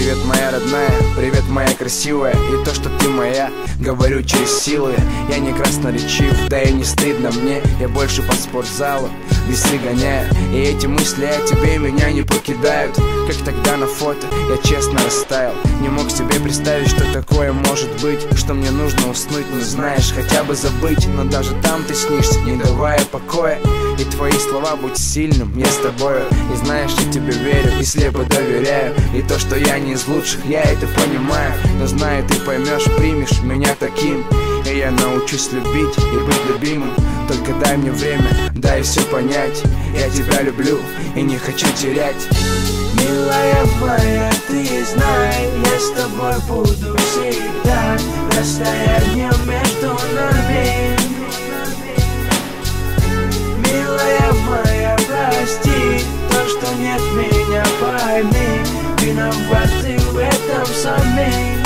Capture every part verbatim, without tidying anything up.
Привет, моя родная, привет, моя красивая. И то, что ты моя, говорю через силы. Я не красноречив, да и не стыдно мне. Я больше по спортзалу весы гоняю, и эти мысли о тебе меня не покидают. Как тогда на фото, я честно растаял. Не мог себе представить, что такое может быть, что мне нужно уснуть, но знаешь, хотя бы забыть. Но даже там ты снишься, не давая покоя. И твои слова: будь сильным, я с тобою. И знаешь, я тебе верю и слепо доверяю. И то, что я не из лучших, я это понимаю. Но знаю, ты поймешь, примешь меня таким. И я научусь любить и быть любимым. Только дай мне время, дай все понять. Я тебя люблю и не хочу терять. Милая моя, ты знай, я с тобой буду всегда. Расстояние между нами. Милая моя, прости то, что нет меня, пойми. Виноваты в этом сами.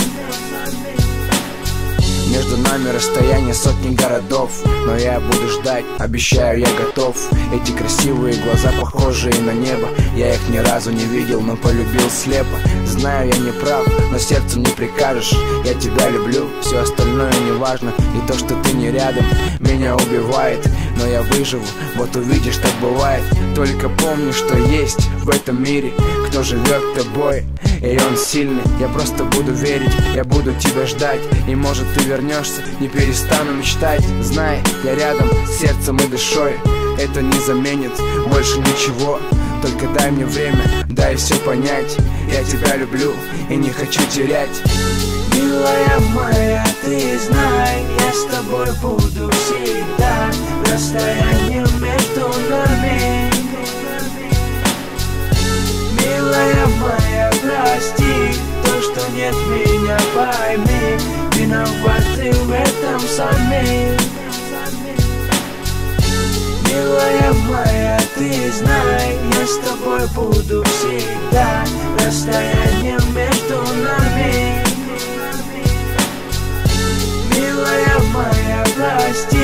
Между нами расстояние сотни городов, но я буду ждать, обещаю, я готов. Эти красивые глаза, похожие на небо. Я их ни разу не видел, но полюбил слепо. Знаю, я не прав, но сердцем не прикажешь. Я тебя люблю, все остальное не важно. И то, что ты не рядом, меня убивает. Но я выживу, вот увидишь, так бывает. Только помни, что есть в этом мире кто живет тобой, и он сильный. Я просто буду верить, я буду тебя ждать. И может ты вернешься, не перестану мечтать. Знай, я рядом с сердцем и душой. Это не заменит больше ничего. Только дай мне время, дай все понять. Я тебя люблю и не хочу терять. Милая моя, ты знай, я с тобой буду всегда. Расстояние между нами. Милая моя, прости то, что нет меня, пойми. Виноваты в этом сами. Милая моя, ты знай, я с тобой буду всегда. Расстояние между нами. Милая моя, прости